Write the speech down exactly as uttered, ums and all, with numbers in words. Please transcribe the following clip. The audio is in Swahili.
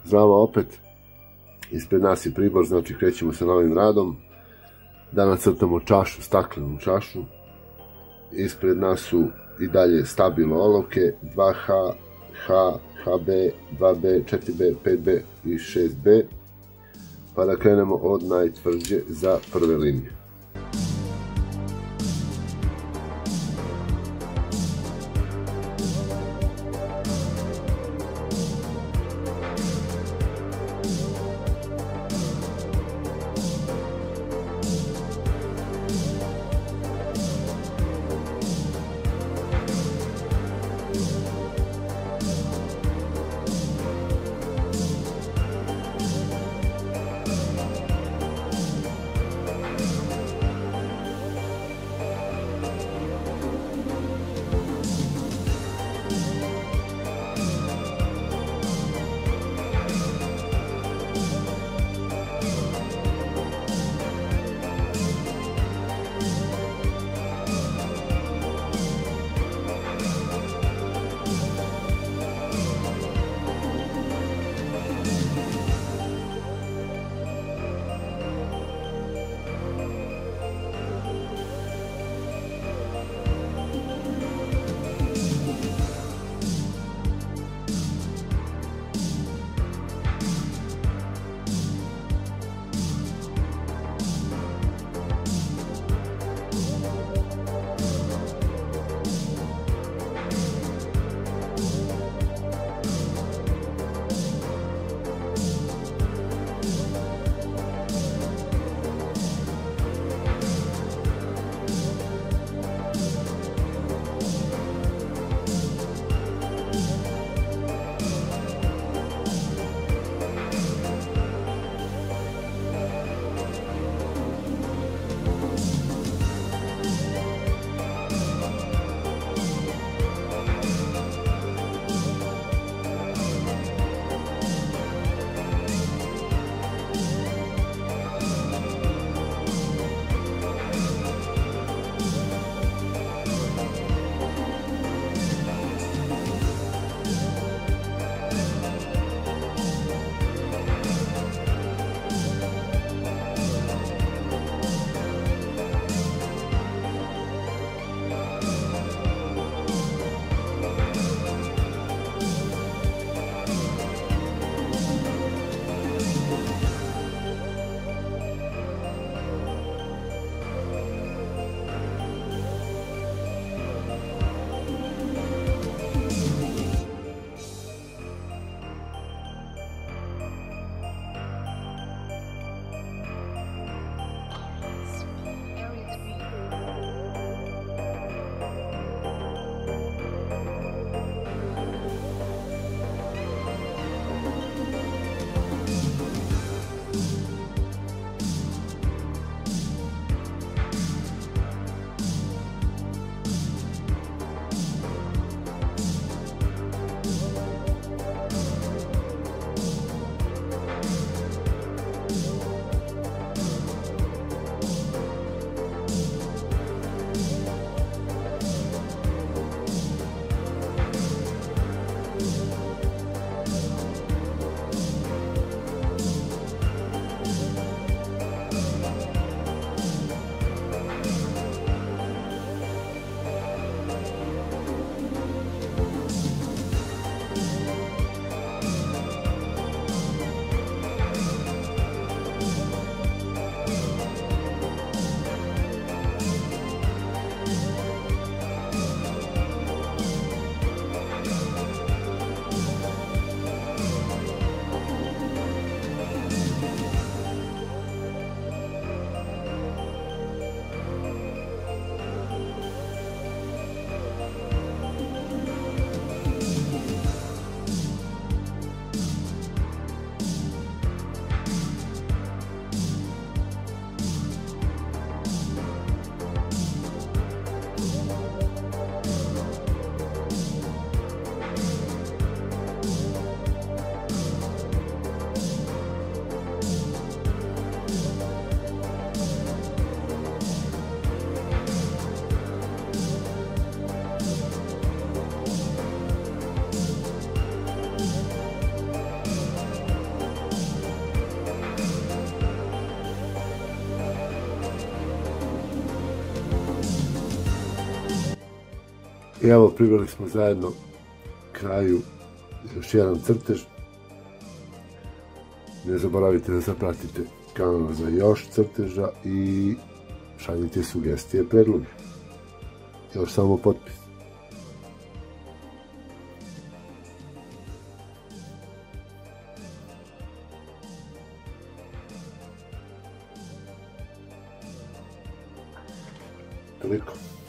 Zdravo opet, ispred nas je pribor, znači krećemo sa novim radom, da nacrtamo čašu, staklenu čašu. Ispred nas su i dalje stabilo olovke, dva H, H, H B, dva B, četiri B, pet B i šest B, pa da krenemo od najtvrđe za prve linije. I evo, priveli smo zajedno kraju još jedan crtež. Ne zaboravite da zapratite kanal za još crteža i šaljite sugestije, predloge. Još samo potpis. Toliko.